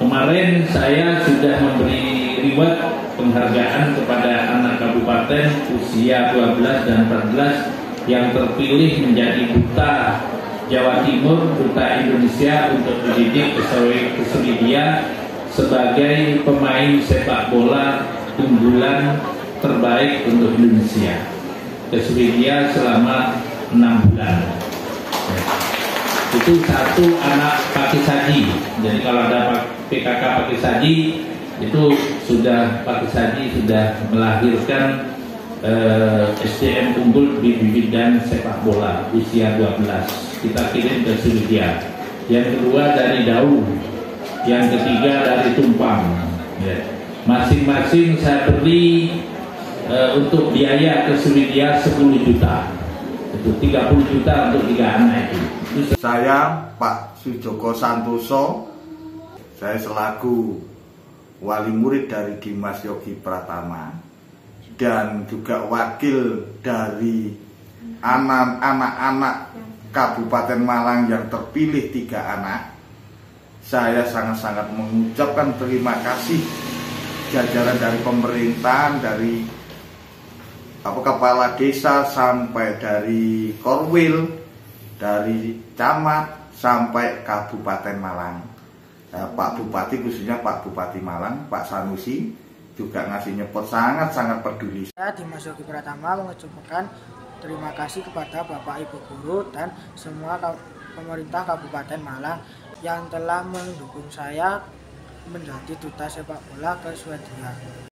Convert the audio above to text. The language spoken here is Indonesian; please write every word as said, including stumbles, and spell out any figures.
Kemarin saya sudah memberi reward penghargaan kepada anak kabupaten usia dua belas dan empat belas yang terpilih menjadi duta Jawa Timur, duta Indonesia untuk dididik ke Swedia sebagai pemain sepak bola unggulan terbaik untuk Indonesia ke Swedia selama enam bulan. Itu satu anak Pakisadi. Jadi kalau ada P K K Pakisadi itu sudah Pakisadi sudah melahirkan eh, S D M unggul di bidang sepak bola usia dua belas. Kita kirim ke Swedia. Yang kedua dari Daun, yang ketiga dari Tumpang. Masing-masing saya beri eh, untuk biaya ke Swedia sepuluh juta. Itu tiga puluh juta untuk tiga anak itu. Saya Pak Sujoko Santoso, saya selaku wali murid dari Dimas Yogi Pratama dan juga wakil dari anak-anak Kabupaten Malang yang terpilih tiga anak. Saya sangat-sangat mengucapkan terima kasih jajaran dari pemerintahan, dari apa kepala desa sampai dari Korwil, dari camat sampai Kabupaten Malang. Nah, Pak Bupati, khususnya Pak Bupati Malang, Pak Sanusi juga ngasih nyepot sangat-sangat peduli. Saya Dimas Yogi Pratama mengucapkan terima kasih kepada Bapak Ibu Guru dan semua pemerintah Kabupaten Malang yang telah mendukung saya menjadi duta sepak bola ke Swedia.